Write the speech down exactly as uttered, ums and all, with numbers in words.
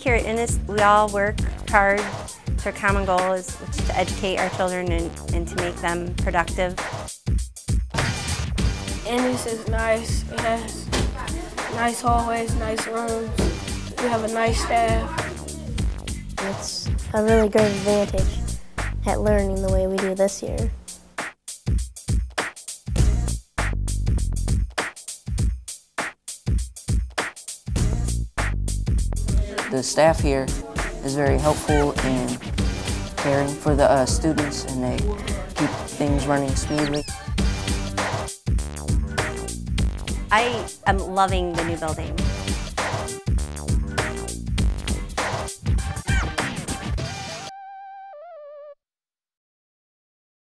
here at Innis, we all work hard. Our common goal is to educate our children and, and to make them productive. Innis is nice. It has nice hallways, nice rooms. We have a nice staff. It's a really great advantage at learning the way we do this year. The staff here is very helpful and caring for the uh, students, and they keep things running smoothly. I am loving the new building.